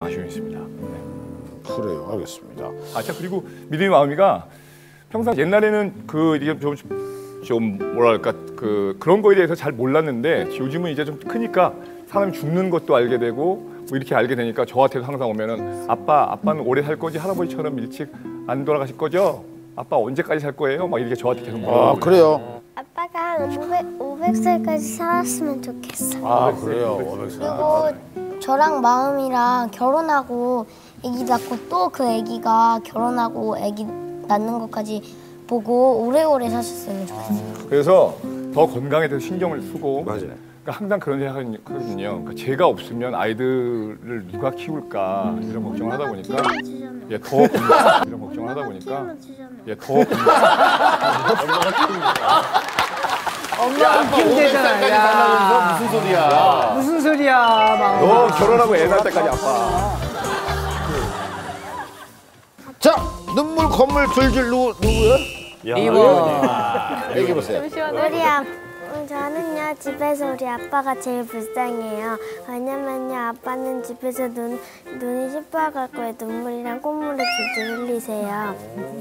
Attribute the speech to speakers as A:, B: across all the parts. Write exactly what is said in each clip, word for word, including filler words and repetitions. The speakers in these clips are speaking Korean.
A: 아쉬움이 있습니다. 네.
B: 그래요, 알겠습니다.
A: 아, 자 그리고 믿음의 마음이가 평상 옛날에는 그 이게 좀, 좀 뭐랄까 그 그런 거에 대해서 잘 몰랐는데 요즘은 이제 좀 크니까 사람이 죽는 것도 알게 되고 뭐 이렇게 알게 되니까 저한테도 항상 오면은 아빠, 아빠는 오래 살 거지 할아버지처럼 일찍 안 돌아가실 거죠? 아빠 언제까지 살 거예요? 막 이렇게 저한테 계속 물어보고.
B: 아, 그래요?
C: 아빠가 오백 살까지 살았으면 좋겠어.
B: 아, 그래요. 오백 살.
C: 그리고 저랑 마음이랑 결혼하고 아기 낳고 또 그 아기가 결혼하고 아기 낳는 것까지 보고 오래오래 사셨으면 좋겠어요.
A: 그래서 더 건강에 대해서 신경을 쓰고
D: 맞아요.
A: 그러니까 항상 그런 생각을 하거든요. 그러니까 제가 없으면 아이들을 누가 키울까 이런 걱정을 하다 보니까 예, 더 건강, 이런 걱정을 하다 보니까 예, 더 건강.
E: 엄마 힘들잖아. 야.
B: 무슨 소리야?
E: 무슨 소리야, 막.
A: 너 결혼하고 애 낳을 때까지 아빠.
B: 자, 눈물 콧물 줄줄 누구 누구요?
E: 이모.
B: 얘기해 보세요.
C: 우리 아, 저는요 집에서 우리 아빠가 제일 불쌍해요. 왜냐면요 아빠는 집에서 눈 눈이 시뻘겋고 눈물이랑 콧물을 줄줄 흘리세요.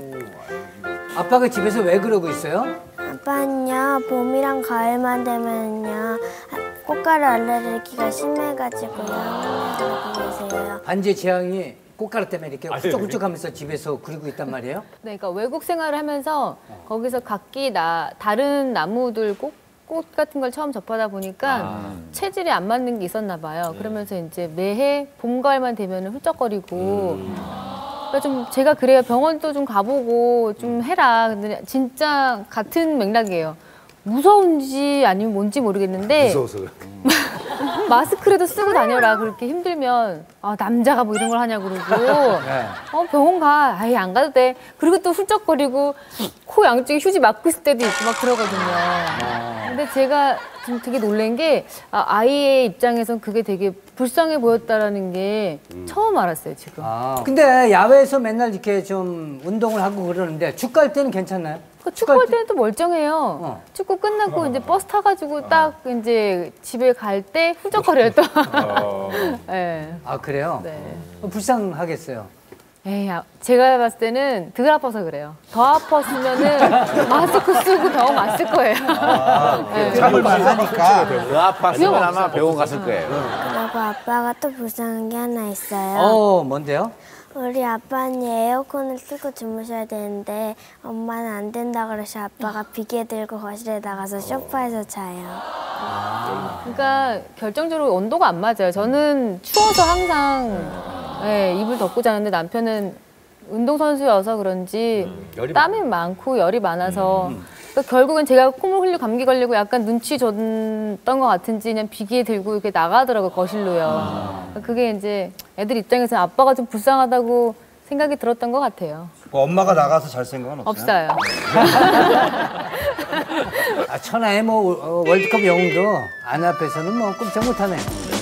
E: 아빠가 집에서 왜 그러고 있어요?
C: 아빠는요 봄이랑 가을만 되면요 꽃가루 알레르기가 심해가지고요 그러고 계세요.
E: 반지의 제왕이 꽃가루 때문에 이렇게 후쩍후쩍하면서 집에서 그리고 있단 말이에요?
F: 네, 그러니까 외국 생활을 하면서 거기서 각기 나 다른 나무들 꽃, 꽃 같은 걸 처음 접하다 보니까
A: 아.
F: 체질이 안 맞는 게 있었나 봐요. 그러면서 이제 매해 봄 가을만 되면 훌쩍거리고. 그러니까 좀 제가 그래요. 병원도 좀 가보고 좀 해라. 근데 진짜 같은 맥락이에요. 무서운지 아니면 뭔지 모르겠는데
D: 무서워서 그래.
F: 마스크라도 쓰고 다녀라. 그렇게 힘들면 아 남자가 뭐 이런 걸 하냐고 그러고 어 병원 가. 아예 안 가도 돼. 그리고 또 훌쩍거리고 코 양쪽에 휴지 막고 있을 때도 있고 막 그러거든요. 근데 제가 좀 되게 놀란 게 아, 아이의 입장에선 그게 되게 불쌍해 보였다라는 게 처음 알았어요 지금.
E: 아, 근데 야외에서 맨날 이렇게 좀 운동을 하고 그러는데 축구 할 때는 괜찮나요?
F: 그 축구할 때는 또 멀쩡해요.
E: 어.
F: 축구 끝나고 이제 버스 타가지고 딱 이제 집에 갈 때 훌쩍거려요 또. 네.
E: 아, 그래요?
F: 네.
E: 어, 불쌍하겠어요.
F: 에이, 아, 제가 봤을 때는 덜 아파서 그래요. 더 아팠으면은 마스크 쓰고 병원 갔을 거예요. 네.
B: 참을만 하니까 그 아팠으면
F: 위험
B: 아마
F: 없어.
B: 병원 갔을 거예요.
C: 그리고 아빠가 또 불쌍한 게 하나 있어요.
E: 어, 뭔데요?
C: 우리 아빠는 에어컨을 틀고 주무셔야 되는데 엄마는 안 된다 그래서 아빠가 비계 들고 거실에 나가서 소파에서 자요.
F: 그러니까 결정적으로 온도가 안 맞아요. 저는 추워서 항상 네, 이불 덮고 자는데 남편은 운동선수여서 그런지 땀이 많고 열이 많아서 그러니까 결국은 제가 콧물 흘리고 감기 걸리고 약간 눈치 줬던 것 같은지 그냥 비기에 들고 이렇게 나가더라고요, 거실로요. 그러니까 그게 이제 애들 입장에서는 아빠가 좀 불쌍하다고 생각이 들었던 것 같아요.
D: 엄마가 나가서 잘 생각은 없어요?
F: 없어요.
E: 아, 천하의 뭐 어, 월드컵 영웅도 아내 앞에서는 뭐 꼼짝 못하네.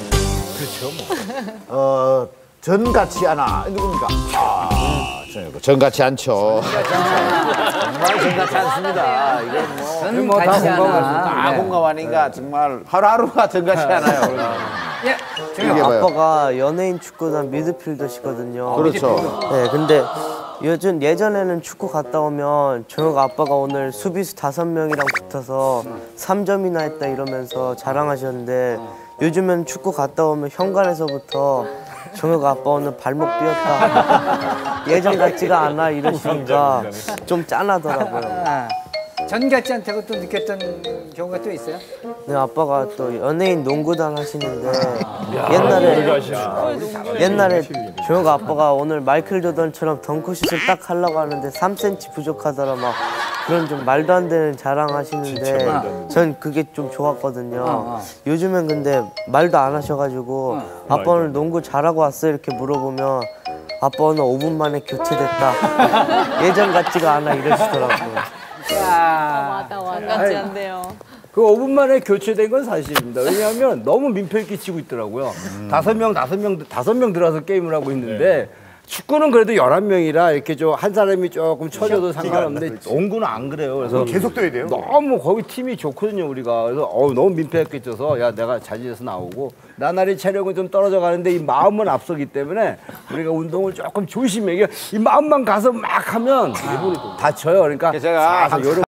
B: 어, 전 같지 않아. 누굽니까? 아, 전, 전 같지 않죠. 정말 전 같지 않습니다. 이건 뭐,
E: 전
B: 뭐다
E: 같지 않아.
B: 공감하니까,
E: 네.
B: 공감하니까 정말 하루하루가 전 같지 않아요.
E: 예.
B: 얘기해봐요.
G: 아빠가 연예인 축구단 미드필더시거든요.
B: 그렇죠.
G: 네, 근데 요즘 예전에는 축구 갔다 오면 저녁 아빠가 오늘 수비수 다섯 명이랑 붙어서 삼 점이나 했다 이러면서 자랑하셨는데 요즘엔 축구 갔다 오면 현관에서부터 정혁 아빠 오늘 발목 삐었다. 예전 같지가 않아 이러시니까 좀 짠하더라고요.
E: 아, 전 같지 않다고 또 느꼈던 경우가 또 있어요?
G: 네, 아빠가 또 연예인 농구단 하시는데 옛날에 옛날에 정혁 아빠가 오늘 마이클 조던처럼 덩크슛을 딱 하려고 하는데 삼 센티미터 부족하더라 막 그런 좀 말도 안 되는 자랑하시는데 전 그게 좀 좋았거든요.
E: 어, 어.
G: 요즘엔 근데 말도 안 하셔가지고 아빠 오늘 농구 잘하고 왔어 이렇게 물어보면 아빠 오늘 오 분 만에 교체됐다. 예전 같지가 않아 이러시더라고요.
E: 야,
F: 맞아, 완같지 않네요.
H: 그 오 분 만에 교체된 건 사실입니다. 왜냐하면 너무 민폐를 끼치고 있더라고요. 다섯 명, 다섯 명, 다섯 명 들어와서 게임을 하고 있는데 축구는 그래도 열한 명이라 이렇게 좀 한 사람이 조금 쳐줘도 상관없는데
D: 농구는 안 그래요. 그래서
A: 계속 떠야 돼요.
H: 너무 거기 팀이 좋거든요 우리가. 그래서 어우, 너무 민폐가 있어서 야 내가 자진해서 나오고 나날이 체력은 좀 떨어져 가는데 이 마음은 앞서기 때문에 우리가 운동을 조금 조심해. 이게 이 마음만 가서 막 하면 다쳐요. 그러니까
B: 제가
H: 살살 요런